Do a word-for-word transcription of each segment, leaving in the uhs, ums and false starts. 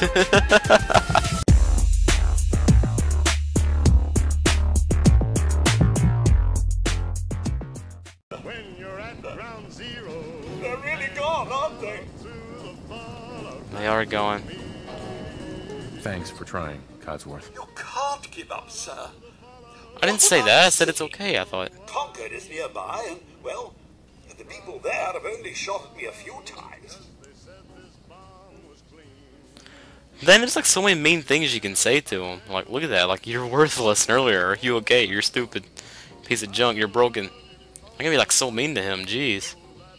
When you're at ground zero, they're really gone, aren't they? They are going. Thanks for trying, Codsworth. You can't give up, sir. I didn't say that. I said it's okay, I thought. Concord is nearby, and, well, the people there have only shot at me a few times. Then there's like so many mean things you can say to them. Like, look at that. Like, you're worthless earlier. Are you okay? You're stupid. Piece of junk. You're broken. I'm gonna be like so mean to him. Jeez.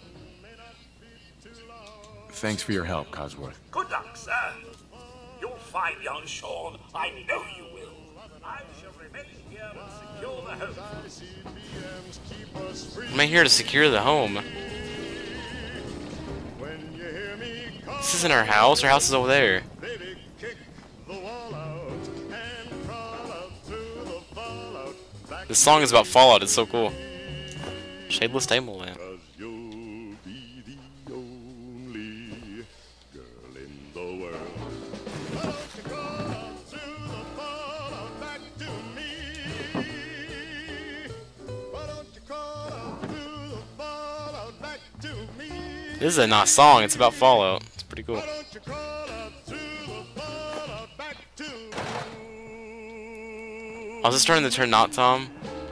Thanks for your help, Codsworth. Good luck, sir. You'll find young Sean. I know you will. I shall remain here and secure the home. I'm here to secure the home. This isn't our house. Our house is over there. This song is about Fallout. It's so cool. Shadeless Table Lamp. This is a nice song. It's about Fallout. It's pretty cool. I was just trying to turn not Tom.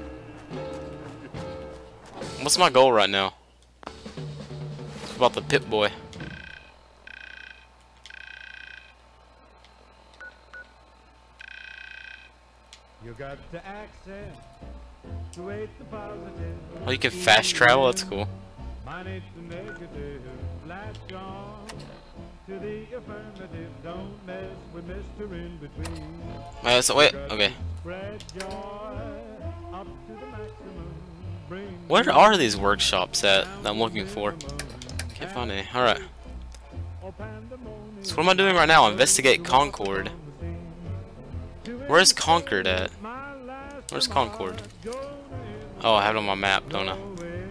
What's my goal right now? It's about the Pip Boy. You got to accent to wait the positive. Oh, you can fast travel. That's cool. Manage the negative, latch on to the affirmative. Don't mess with Mister In Between. Uh, so wait, okay. Spread joy up to the maximum. Bring Where are these workshops at that I'm looking for? Can't find any. Alright. So what am I doing right now? Investigate Concord. Where's Concord at? Where's Concord? Oh, I have it on my map, don't I?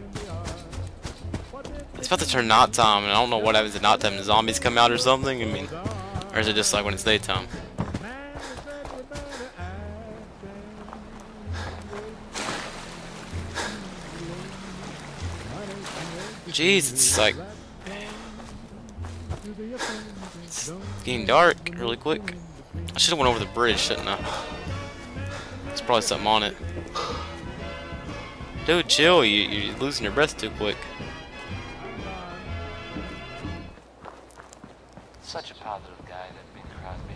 It's about to turn night time, and I don't know what happens at night time. The zombies come out or something? I mean, or is it just like when it's daytime? Jeez, it's like it's getting dark really quick. I should have went over the bridge, shouldn't I? There's probably something on it. Dude, chill. You, you're losing your breath too quick. Such a positive guy, that Bing Crosby.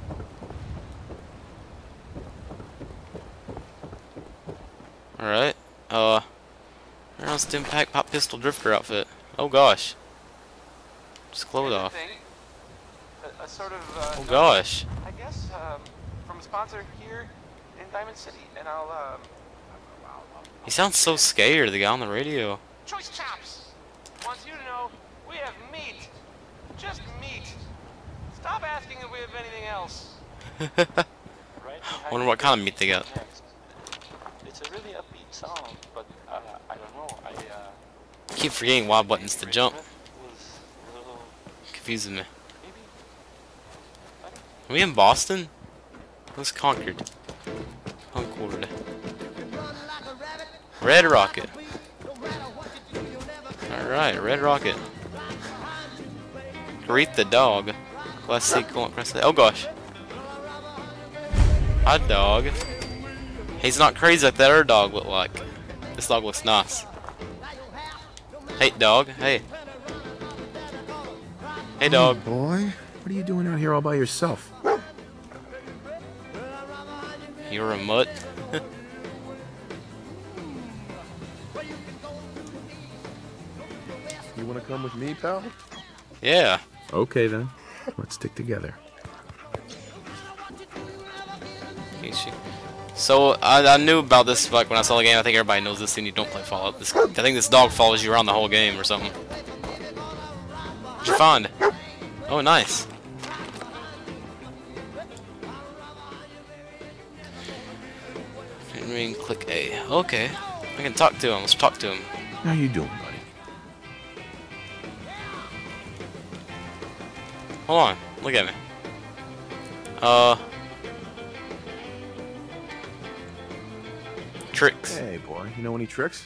Alright. Uh, around stim pack pop pistol drifter outfit. Oh gosh. Just clothes off. A, a sort of, uh, Oh gosh. I guess, um, from a sponsor here in Diamond City, and I'll, um... I'll, I'll, He sounds so scared, the guy on the radio. Choice Chops wants you to know we have meat. Just meat. Stop asking if we have anything else. Wonder what kind of meat they got. It's a really upbeat song, but uh, I don't know. I uh, Keep forgetting Y buttons to jump. Confusing me. Are we in Boston? What's Concord? Concord. Red Rocket. Alright, Red Rocket. Greet the dog. Class C, press it. Oh gosh. Hot dog. He's not crazy like that other dog looked like. This dog looks nice. Hey dog, hey. Hey dog. Hey, boy, what are you doing out here all by yourself? You're a mutt. You want to come with me, pal? Yeah. Okay then. Let's stick together. So I, I knew about this like when I saw the game. I think everybody knows this thing. You don't play Fallout. This, I think this dog follows you around the whole game or something. What'd you find? Oh, nice. I mean, click A. Okay, I can talk to him. Let's talk to him. How you doing, buddy? Hold on. Look at me. Uh. Tricks. Hey, boy. You know any tricks?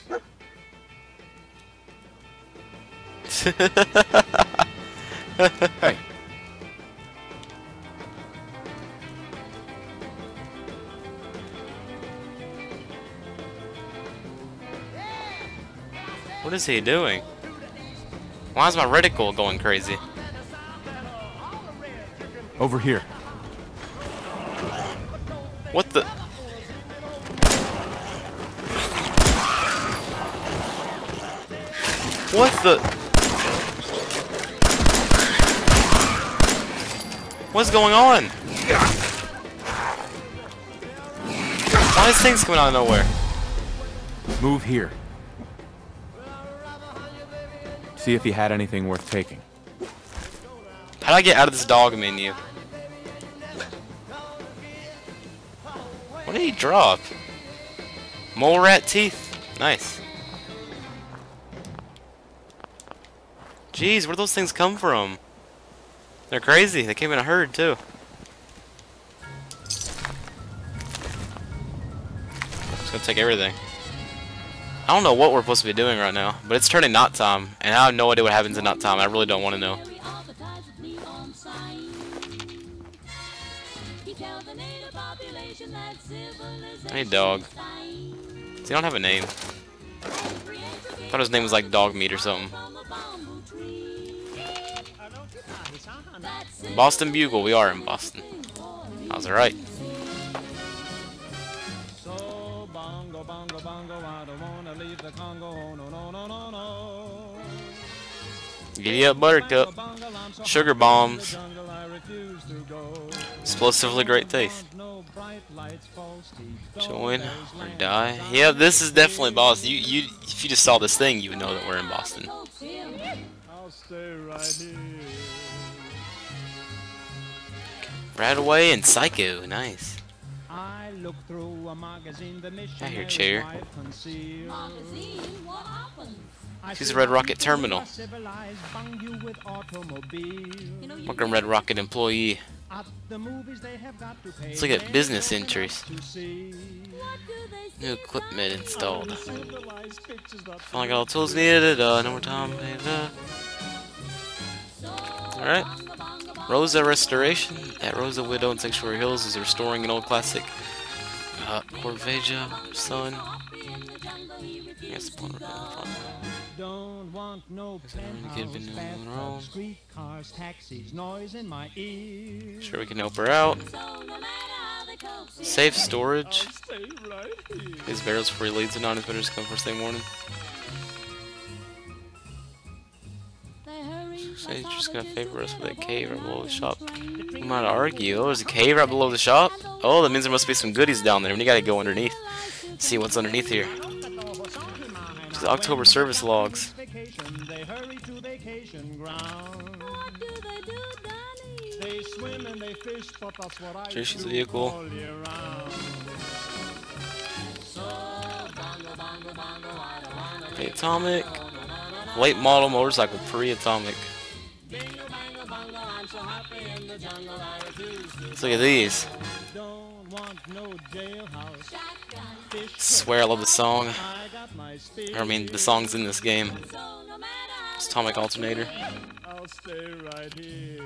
Hey. What is he doing? Why is my reticle going crazy? Over here. What the? What the? What's going on? Why is things coming out of nowhere? Move here. See if he had anything worth taking. How do I get out of this dog menu? What did he drop? Mole rat teeth. Nice. Jeez, where do those things come from? They're crazy. They came in a herd too. Just gonna take everything. I don't know what we're supposed to be doing right now, but it's turning night time, and I have no idea what happens in night time. I really don't want to know. Hey, dog. Does he don't have a name? I thought his name was like Dogmeat or something. Boston Bugle. We are in Boston. I was right. Giddy up, Buttercup. Sugar bombs. Explosively great taste. Join or die. Yeah, this is definitely Boston. You, you, if you just saw this thing, you would know that we're in Boston. Right away and Psycho. Nice. I hear chair. She's a Red Rocket terminal. Welcome, Red Rocket employee. Let's look at business entries. New equipment installed. Finally got all the tools needed. Uh, no more time. Alright. Rosa Restoration at Rosa Widow in Sanctuary Hills is restoring an old classic. Uh, Corveja, son. Yes, Don't want no penthouse, street cars, taxis, noise in my ears. Sure, we can help her out. Safe storage. These barrels before he leads it on. His better just come first thing morning. So he's just gonna favor us with a cave right below the shop. I'm not to argue. Oh, there's a cave right below the shop? Oh, that means there must be some goodies down there. And you gotta go underneath. See what's underneath here. Just October service logs. Trish's vehicle. Pre-atomic. Late model motorcycle, pre-atomic. Let's look at these. Swear I love the song. Or, I mean, the songs in this game. It's Atomic Alternator. I'll stay right here.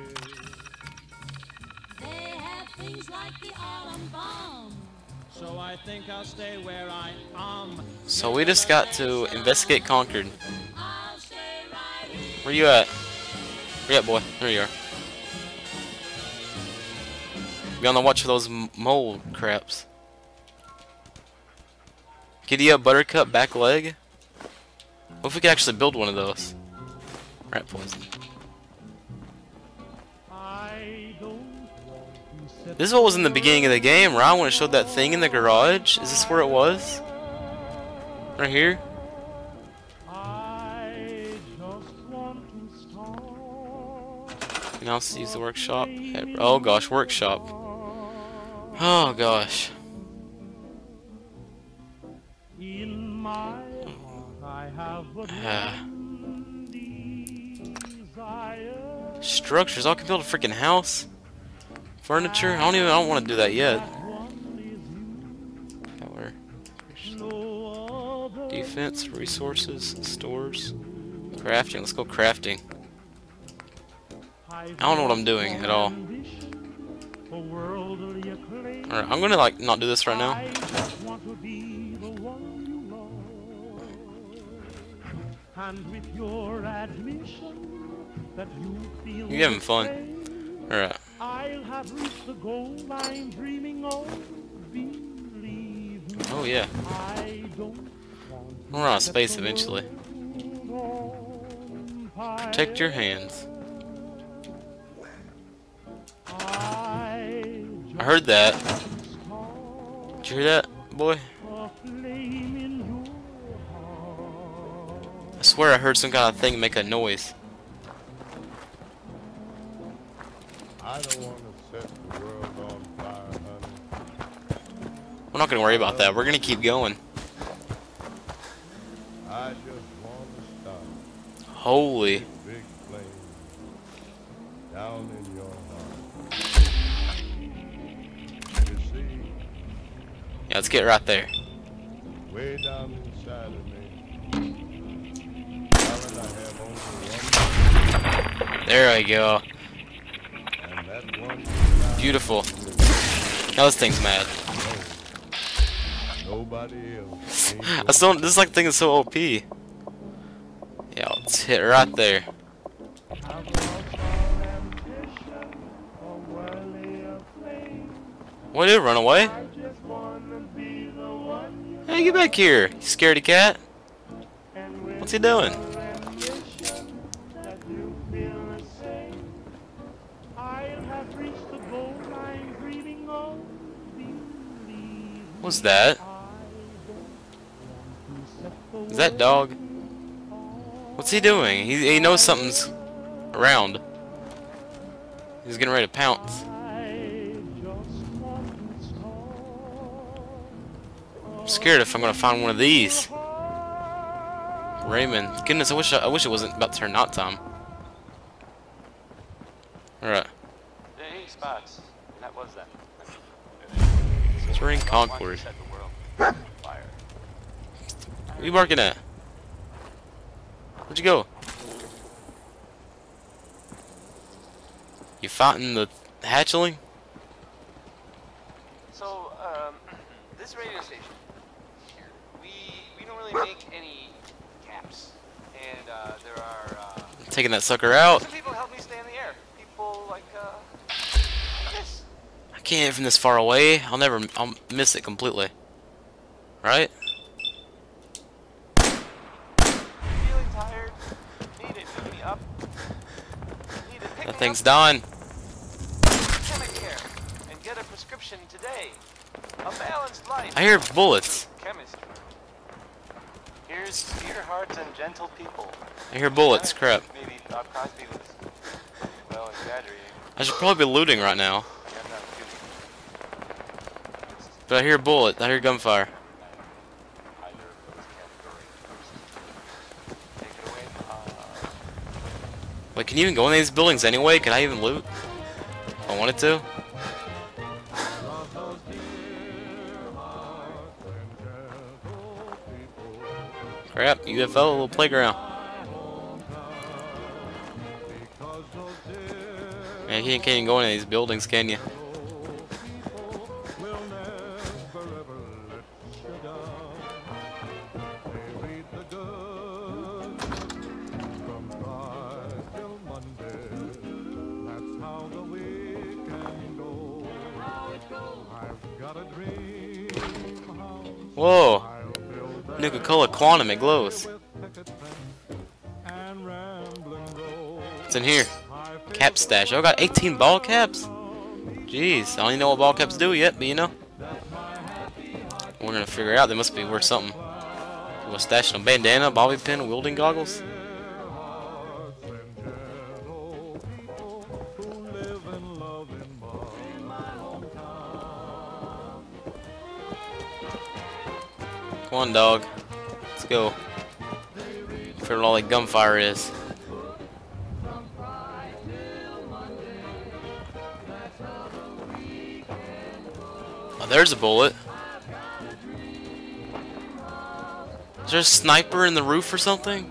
They have things like the autumn bomb. So I think I'll stay where I am. So we just got to investigate Concord. Where you at? Where you at, boy? There you are. Be on the watch for those m mole craps. Giddy up, Buttercup, back leg. What if we could actually build one of those? Rat poison. This is what was in the beginning of the game, right? When it showed that thing in the garage. Is this where it was? Right here? You can also use the workshop. Oh gosh, workshop. Oh gosh. Ah. Structures. I can build a freaking house. Furniture? I don't even. I don't want to do that yet. Power. Defense, resources, stores, crafting. Let's go crafting. I don't know what I'm doing at all. Alright, I'm gonna like not do this right now. You're having fun. Alright. Oh yeah. We'll run out of space eventually. Protect your hands. I heard that. Did you hear that, boy? I swear I heard some kind of thing make a noise. I don't want to set the world on fire, honey. We're not gonna worry about that. We're gonna keep going. I just want to stop. Holy. Big flame down in your heart. You see, Yeah, let's get right there. way down inside of me, darling, I have only one, There we go. and that one Beautiful. Now this thing's mad. nobody else. ain't I still. This like thing is so O P. Yeah, let's hit right there. What did it run away? Hey, get back here, you scaredy cat. What's he doing? What's that? Is that dog? What's he doing? He, he knows something's around. He's getting ready to pounce. I'm scared if I'm gonna find one of these. Raymond, goodness, I wish I, I wish it wasn't about to turn night time. All right. Hey, Spots. That was that. Terrain Concord. Set the world on fire. What are you barking at? Where'd you go? You fighting the hatchling? So, um, this radio station, we we don't really make any caps, and uh, there are uh, Taking that sucker out. some people help me stay in the air. People like uh, this. I can't hit from this far away. I'll never. I'll miss it completely. Right? Feeling tired? Need it? Pick me up. Need it? Pick That me thing's up. dying. Chemicare and get a prescription today. A balanced life. I hear bullets. Chemistry. Here's dear hearts and gentle people. I hear bullets. Crap. Maybe Bob Crosby was, well, exaggerating. I should probably be looting right now. I'm not kidding. But I hear bullet. I hear gunfire. Either of those categories. Take it away. Uh, Wait, can you even go in these buildings anyway? Can I even loot? If I wanted to. Crap, U F O, a little playground. Man, you can't even go into these buildings, can you? Whoa! Nuka-Cola Quantum, it glows. What's in here? Cap stash. Oh, I got eighteen ball caps? Jeez, I don't even know what ball caps do yet, but you know. We're gonna figure it out. They must be worth something. We'll stash them. Bandana, bobby pin, wielding goggles. Come on, dog. Let's go. Figure out all that gunfire is. there's a bullet. Is there a sniper in the roof or something?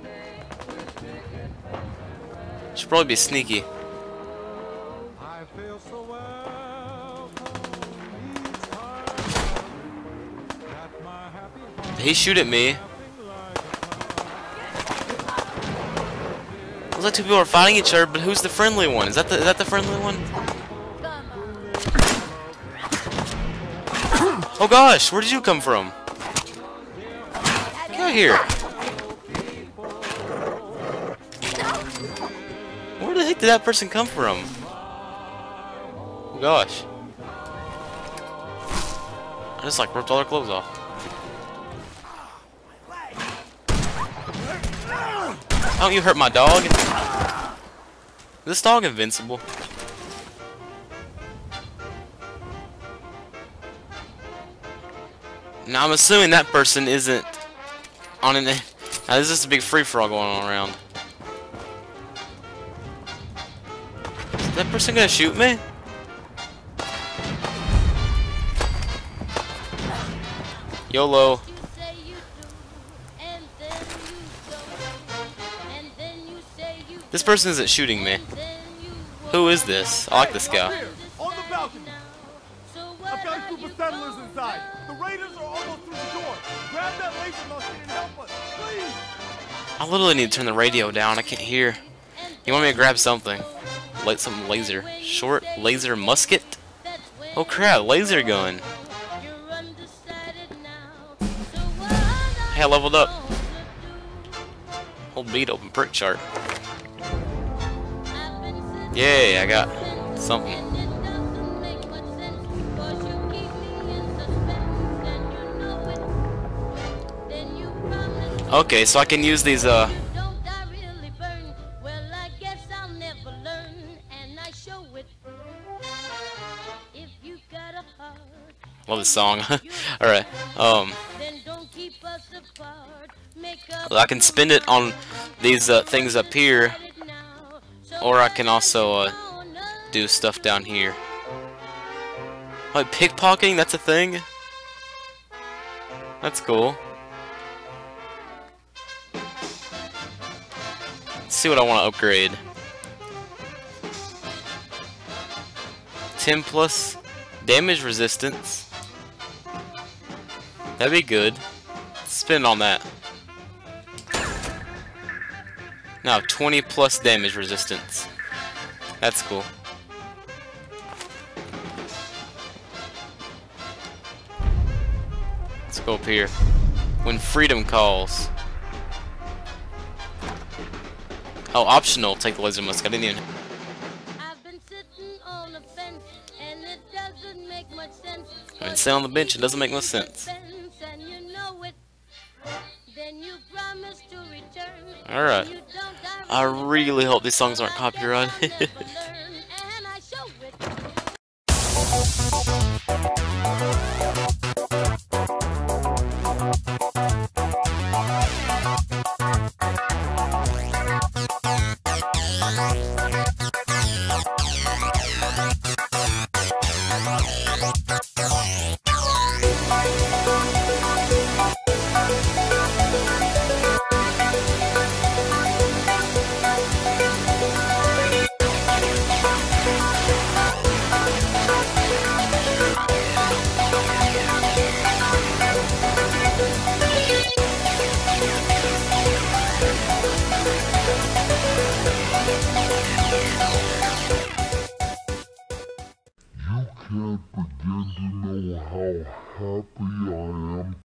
Should probably be sneaky. I feel so well. Got my happy heart Did he shoot at me? Looks like two people are fighting each other, but who's the friendly one? Is that the is that the friendly one? Oh gosh, where did you come from? Get out of here. Where the heck did that person come from? Oh gosh. I just like ripped all their clothes off. Don't you hurt my dog? Is this dog invincible? Now I'm assuming that person isn't on an. Now this is a big free-for-all going on around. Is that person gonna shoot me? YOLO. This person isn't shooting me. Who is this? I like this guy. On the balcony. I've got a group of settlers inside. The raiders are almost through the door. Grab that laser musket and help us, please. I literally need to turn the radio down. I can't hear. You want me to grab something? Light some laser. Short laser musket? Oh crap, laser gun. Hey, I leveled up. Hold beat open prick chart. Yay, I got something. Okay, so I can use these, uh... love this song. Alright, um... I can spend it on these, uh, things up here. Or I can also, uh, do stuff down here. Like, pickpocketing? That's a thing? That's cool. Let's see what I want to upgrade. ten plus damage resistance. That'd be good. Spend on that. Now twenty plus damage resistance. That's cool. Let's go up here. When freedom calls. Oh, optional. Take the laser musket. I didn't even. I've been sitting on the fence, and it doesn't make much sense. I mean, sit on the bench. It doesn't make much sense. Alright. I really hope these songs aren't copyrighted. You can't begin to know how happy I am